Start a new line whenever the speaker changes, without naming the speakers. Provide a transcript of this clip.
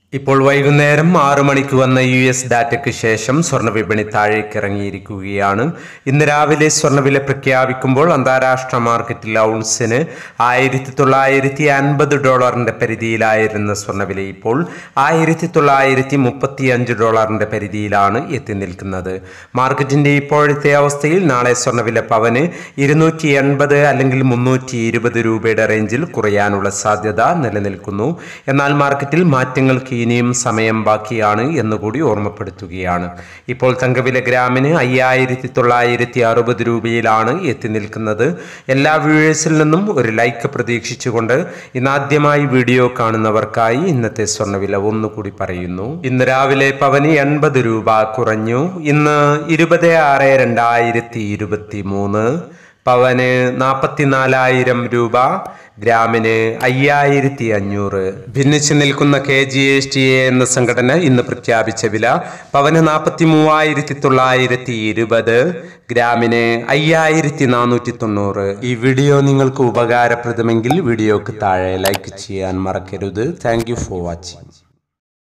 ഇപ്പോൾ വൈകുന്നേരം 6 മണിക്ക് വന്ന US ഡാറ്റയ്ക്ക് ശേഷം സ്വർണ്ണവിപണി താഴേക്ക് ഇറങ്ങിയിരിക്കുകയാണ്. ഇന്ന് രാവിലെ സ്വർണ്ണവില പ്രഖ്യാപിക്കുമ്പോൾ അന്താരാഷ്ട്ര മാർക്കറ്റിൽ ഔൺസിന് $1950 പരിധിയിലായിരുന്ന സ്വർണ്ണവില ഇപ്പോൾ $1935 പരിധിയിലാണ് എത്തി നിൽക്കുന്നത്. മാർക്കറ്റിന്റെ ഇപ്പോഴത്തെ അവസ്ഥയിൽ നാളെ സ്വർണ്ണവില പവന് 280 അല്ലെങ്കിൽ 320 രൂപയുടെ റേഞ്ചിൽ കുറയാനുള്ള സാധ്യത നിലനിൽക്കുന്നു. എന്നാൽ മാർക്കറ്റിൽ മാറ്റങ്ങൾക്ക് ഇനിയും സമയം ബാക്കിയാണ് എന്നുകൂടി ഓർമ്മപ്പെടുത്തുകയാണ്. ഇപ്പോൾ തങ്കവില ഗ്രാമിന് 5960 രൂപയിലാണ് എത്തി നിൽക്കുന്നത്. എല്ലാ വ്യൂവേഴ്സിൽ നിന്നും ഒരു ലൈക്ക് പ്രതീക്ഷിച്ചുകൊണ്ട് ഇന്നാദ്യമായി വീഡിയോ കാണുന്നവർക്കായി ഇന്നത്തെ സ്വർണ്ണവില ഒന്നുകൂടി പറയുന്നു. ഇന്ന് രാവിലെ പവന് 80 രൂപ കുറഞ്ഞു. ഇന്ന് 26/2023 പവന് 44,000 രൂപ, ഗ്രാമിന് 5500. ഭിന്നിച്ചു നിൽക്കുന്ന KGHTA എന്ന സംഘടന ഇന്ന് പ്രഖ്യാപിച്ച വില പവന് 43,920, ഗ്രാമിന് 5490. ഈ വീഡിയോ നിങ്ങൾക്ക് ഉപകാരപ്രദമെങ്കിൽ വീഡിയോക്ക് താഴെ ലൈക്ക് ചെയ്യാൻ മറക്കരുത്. Thank you for watching.